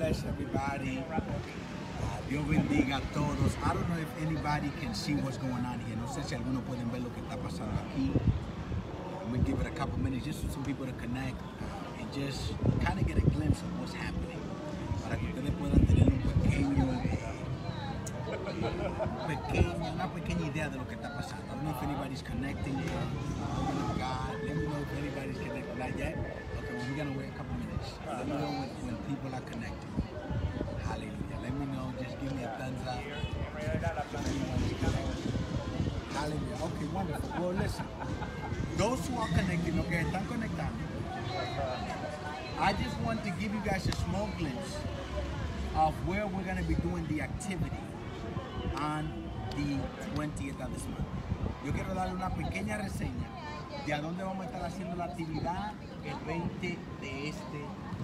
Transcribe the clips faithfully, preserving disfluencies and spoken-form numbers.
bless everybody. Uh, Dios bendiga a todos. I don't know if anybody can see what's going on here. No sé si algunos pueden ver lo que está pasando aquí. I'm going to give it a couple minutes just for some people to connect uh, and just kind of get a glimpse of what's happening. Para que ustedes puedan tener un pequeño, pequeño, una pequeña idea de lo que está pasando. I don't know if anybody's connecting. Uh, God, let me know if anybody's connected. Not yet? Okay, well, we're going to wait a couple minutes. Let me know when, when people are connecting. Hallelujah. Let me know. Just give me a thumbs up. Hallelujah. Okay, wonderful. Well, listen. Those who are connecting, okay, están conectando. I just want to give you guys a small glimpse of where we're going to be doing the activity on the twentieth of this month. Yo quiero darle una pequeña reseña de a dónde vamos a estar haciendo la actividad el veinte de este.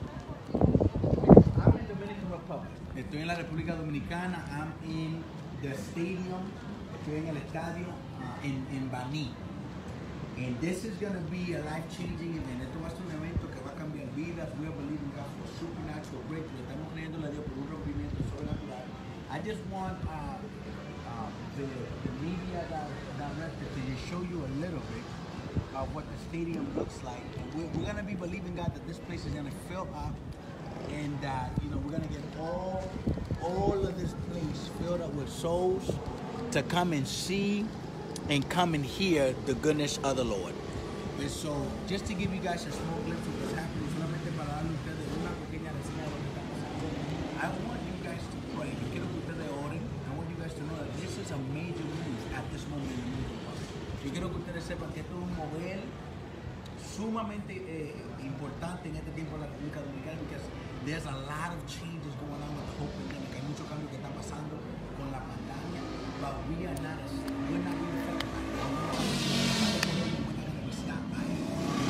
I'm in Dominican Republic. Estoy en la República Dominicana. I'm in the stadium. Estoy en el estadio uh, en, en Baní. And this is going to be a life-changing event. Esto va a ser un evento que va a cambiar vidas. We are believing God for supernatural breakthrough. Estamos creyéndole a Dios por un rompimiento sobrenatural. I just want uh, uh, the, the media director to just show you a little bit of what the stadium looks like. And we're, we're going to be believing God that this place is going to fill up, and that uh, you know, we're going to get all all of this place filled up with souls to come and see and come and hear the goodness of the Lord. And so, just to give you guys a small glimpse of what's happening, solamente para darle a ustedes una pequeña reseña de lo que está pasando. I want you guys to pray. Yo quiero que ustedes oren. I want you guys to know that this is a major move at this moment in the movement. Yo quiero que ustedes sepan que esto es un mover sumamente eh, importante en este tiempo en la República Dominicana, because there's a lot of changes going on with the whole pandemic. Hay mucho cambio que está pasando con la pandemia, but we are not, we're not being affected by it. We're not going to be stopped by it.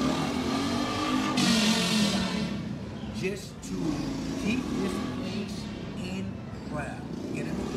Just to keep this place in prayer. Get it?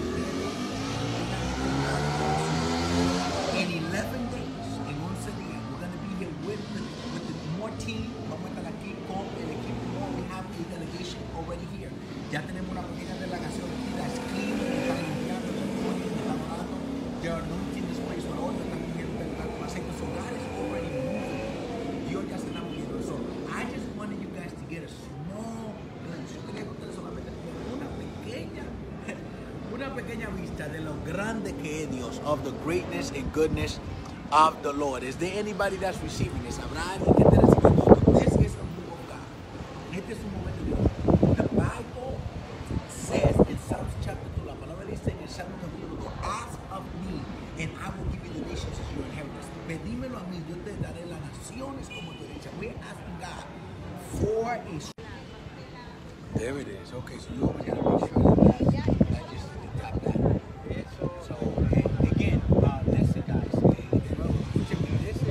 In eleven days, en once días, we're going to be here with the, with the more team. Vamos a estar aquí con el equipo. We have a delegation already here. Ya tenemos una pequeña delegación aquí. That's clean. Están limpiando, están orando. They are anointing this place with oil. Están cogiendo el aceite solar. It's already moving. Dios ya se está moviendo. So I just wanted you guys to get a small glimpse. Yo quería que ustedes solamente tuvieran una pequeña, una pequeña vista de lo grande que es Dios, of the greatness and goodness of the Lord. Is there anybody that's receiving this? ¿Habrá alguien que esté recibiendo esto? This is a move of God. Este es un momento de Dios. The Bible says in Psalms chapter two, la palabra dice en el Salmo capítulo dos, ask of me and I will give you the nations as your inheritance. Pedímelo a mí, yo te daré las naciones como tu herencia. We're asking God for a... There it is. Okay, so you always got to make sure that I just tap that. So, uh, again, uh, listen guys, uh, escuchen, this is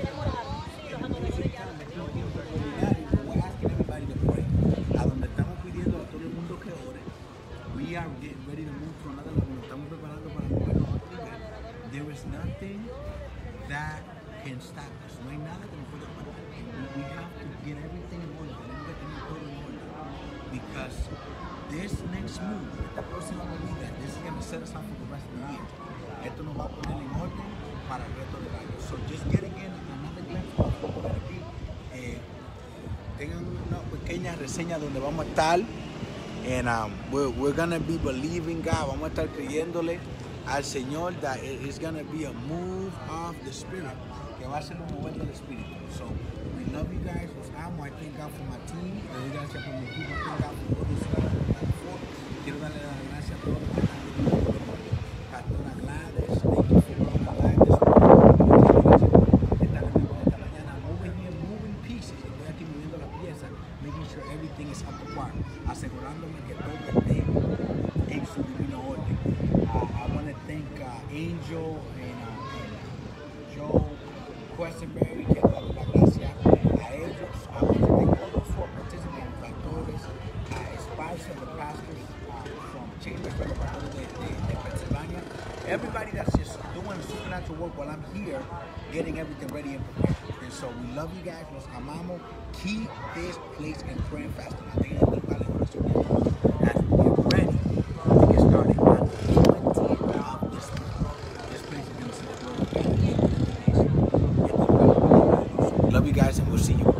we're asking everybody to pray. A donde estamos pidiendo a todo el mundo que ore. We are getting ready to move to another level. Estamos preparando para movernos a otro nivel. There is nothing that can stop us. No hay nada que nos pueda parar. We have to get everything in order. Tenemos que tener todo en orden. Because this next move, esta próxima movida, this is going to set us up for the rest of the year. Esto nos va a poner en orden para el resto del año. So just get again another glimpse of what we're going to be. Eh, tengan una pequeña reseña donde vamos a estar. And um, we're, we're going to be believing God. Vamos a estar creyéndole al Señor that it is going to be a move of the Spirit. Que va a ser un mover del Espíritu. So we love you guys. Los amo. I thank God for my team. Le doy gracias por mi equipo. I thank God for todo eso que han hecho. Quiero darle las gracias a todos los que están viendo. Pastora Gladys, thank you for being alive this morning. Esta mañana, moving here, moving pieces. Estoy aquí moviendo las piezas, making sure everything is up to par. Asegurándome que todo esté en su divino orden. Uh, I want to thank uh, Angel and, uh, and Joe Questenberry, que darle las gracias a ellos. I want to thank all those who are participating, pastores, uh, Spicer, the pastors uh, from Chambers, the pastors de, de, de Pennsylvania. Everybody that's just doing supernatural work while I'm here, getting everything ready and prepared. And so we love you guys. Los amamos. Keep this place in prayer and fasting. I think it's the valley of the love you guys, and we'll see you.